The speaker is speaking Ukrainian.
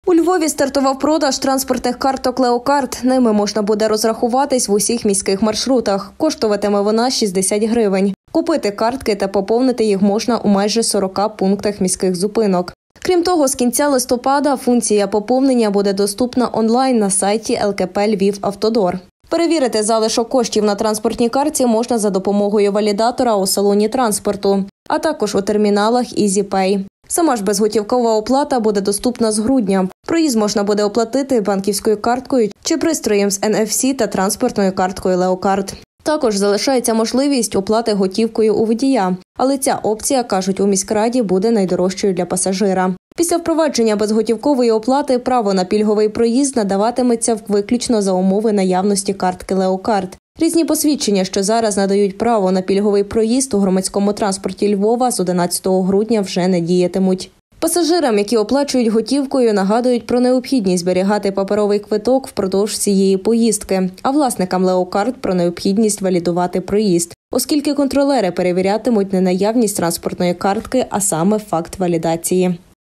У Львові стартував продаж транспортних карток «Леокарт». Ними можна буде розрахуватись в усіх міських маршрутах. Коштуватиме вона 60 гривень. Купити картки та поповнити їх можна у майже 40 пунктах міських зупинок. Крім того, з кінця листопада функція поповнення буде доступна онлайн на сайті ЛКП «Львівавтодор». Перевірити залишок коштів на транспортній картці можна за допомогою валідатора у салоні транспорту, а також у терміналах EasyPay. Сама ж безготівкова оплата буде доступна з грудня. Проїзд можна буде оплатити банківською карткою чи пристроєм з NFC та транспортною карткою «Леокарт». Також залишається можливість оплати готівкою у водія, але ця опція, кажуть у міськраді, буде найдорожчою для пасажира. Після впровадження безготівкової оплати право на пільговий проїзд надаватиметься виключно за умови наявності картки «Леокарт». Різні посвідчення, що зараз надають право на пільговий проїзд у громадському транспорті Львова, з 11 грудня вже не діятимуть. Пасажирам, які оплачують готівкою, нагадують про необхідність зберігати паперовий квиток впродовж всієї поїздки, а власникам «Леокарт» про необхідність валідувати проїзд, оскільки контролери перевірятимуть не наявність транспортної картки, а саме факт валідації.